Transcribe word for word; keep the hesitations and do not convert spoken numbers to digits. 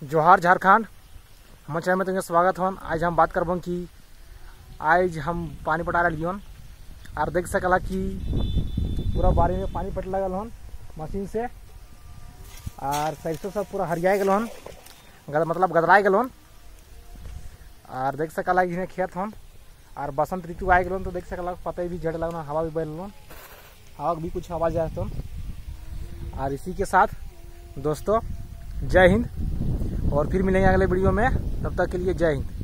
जोहार झारखंड। हमारे चैनल में तुमके स्वागत हो। आज हम बात करबो कि आज हम पानी पटा रही हन और देख सकला कि पूरा बारी में पानी पट लगल हन मशीन से और सरसों सब पूरा हरिया गल हन, मतलब गदराई गल हन। और देख सकला कि खेत हन और बसंत ऋतु आ गल, तो देख सकला पता भी झड़ लगन, हवा भी बह लगन, हवा भी कुछ आवाज आए तो। और इसी के साथ दोस्तों जय हिंद, और फिर मिलेंगे अगले वीडियो में। तब तक के लिए जय हिंद।